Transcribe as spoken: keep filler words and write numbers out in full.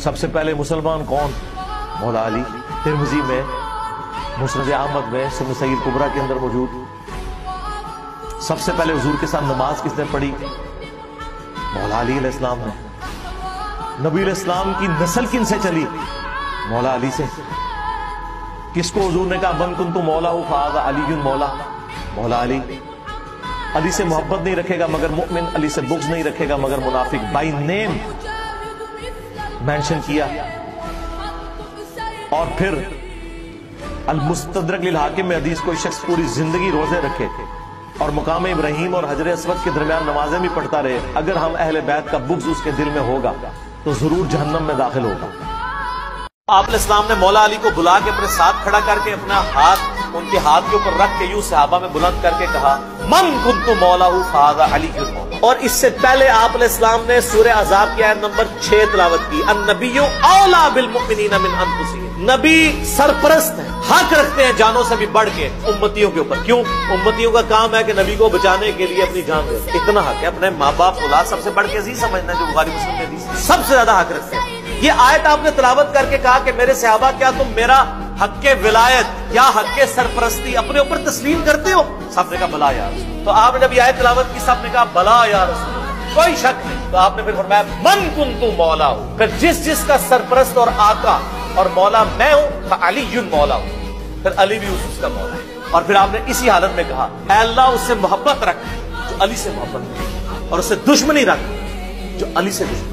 سب سے پہلے مسلمان کون؟ مولا علی۔ ترمذی میں، مسند احمد میں، سنن صغیر کبریٰ کے اندر موجود۔ سب سے پہلے حضور کے ساتھ نماز کس نے پڑھی؟ مولا علی علیہ السلام نے۔ نبی علیہ السلام کی نسل کن سے چلی؟ مولا علی سے۔ کس کو حضور نے کہا من کنت مولا فہذا علی مولا؟ مولا علی۔ علی سے محبت نہیں رکھے گا مگر مؤمن، علی سے بغض نہیں رکھے گا مگر منافق، بائی نیم مینشن کیا۔ اور پھر المستدرک للحاکم میں حدیث، کوئی شخص پوری زندگی روزے رکھے اور مقام ابراہیم اور حجر اسود کے درمیان نمازیں بھی پڑھتا رہے، اگر ہم اہل بیت کا بغض اس کے دل میں ہوگا تو ضرور جہنم میں داخل ہوگا۔ آپ علیہ السلام نے مولا علی کو بلا کے اپنے ساتھ کھڑا کر کے اپنا ہاتھ ان کے ہاتھ کے اوپر رکھ کے یوں صحابہ میں بلند کر کے کہا من کنت مولا فہذا علی مولا۔ اور اس سے پہلے آپ علیہ السلام نے سورہ احزاب کی آیت نمبر چھ تلاوت کی، النبی اولی بالمؤمنین من انفسہم۔ نبی سرپرست ہیں، حق رکھتے ہیں جانوں سے بھی بڑھ کے امتیوں کے اوپر۔ کیوں؟ امتیوں کا کام ہے کہ نبی کو بچانے کے لیے اپنی جان دے۔ اتنا حق ہے، اپنے ماں باپ اولاد سب سے بڑھ کے عزیز سمجھنا، جو بخاری مسلم میں حدیث سب سے زیادہ حق رکھتے ہیں۔ یہ آیت آپ نے تلاوت کر کے کہا کہ میرے صحابہ کیا تم میرا حق ولایت یا حق سرپرستی اپنے اوپر تسلیم کرتے ہو؟ سب نے کہا بلا یا رسول۔ تو آپ نے جب یہ آیت تلاوت کی سب نے کہا بلا یا رسول، کوئی شک نہیں۔ تو آپ نے پھر فرمایا من کنت مولا ہوں، پھر جس جس کا سرپرست اور آقا اور مولا میں ہوں فعلی مولا ہوں، پھر علی بھی اس کا مولا ہے۔ اور پھر آپ نے اسی حالت میں کہا اے اللہ اس سے محبت رکھ جو علی سے محبت رکھ، اور اس سے دشمنی رکھ جو علی سے دشمنی۔